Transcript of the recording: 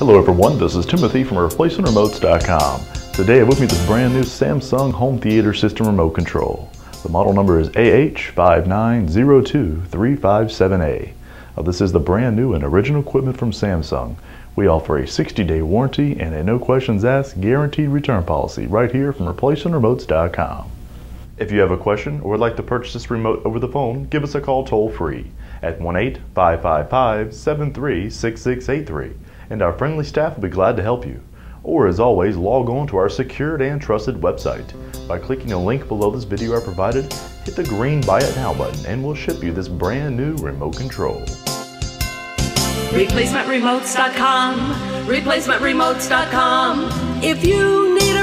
Hello everyone, this is Timothy from ReplacementRemotes.com. Today I have with me this brand new Samsung home theater system remote control. The model number is AH5902357A. This is the brand new and original equipment from Samsung. We offer a 60-day warranty and a no questions asked guaranteed return policy right here from ReplacementRemotes.com. If you have a question or would like to purchase this remote over the phone, give us a call toll free at 1-855-553-6683. And our friendly staff will be glad to help you. Or as always, log on to our secured and trusted website. By clicking a link below this video I provided, hit the green Buy It Now button and we'll ship you this brand new remote control. ReplacementRemotes.com, ReplacementRemotes.com. If you need a